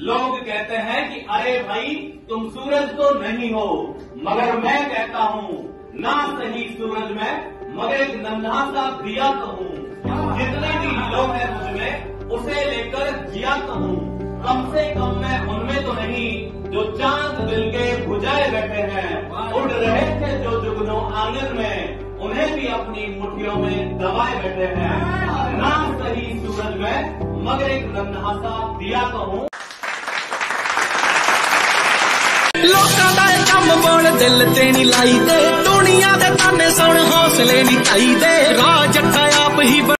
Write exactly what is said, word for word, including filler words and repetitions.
लोग कहते हैं कि अरे भाई तुम सूरज तो नहीं हो, मगर मैं कहता हूँ ना सही सूरज में मगर एक नन्हा सा दिया तो हूँ। जितने भी लोग हैं मुझमें उसे लेकर जिया तो हूँ। कम से कम मैं उनमें तो नहीं जो चांद दिल के बुझाए बैठे हैं। उड़ रहे थे जो जुगनों आंगन में, उन्हें भी अपनी मुट्ठियों में दबाए बैठे हैं। ना सही सूरज में मगर एक नन्हा सा दिया तो हूँ। लोकां दा कम बोल दिल ते नी लाई दे, दुनिया दे ताने सुन हौसले नी ताई दे। राह जट्टा आप ही